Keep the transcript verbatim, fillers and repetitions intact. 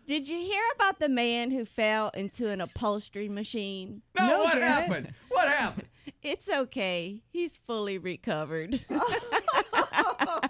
Did you hear about the man who fell into an upholstery machine? No, No, what Janet. happened? What happened? It's okay. He's fully recovered.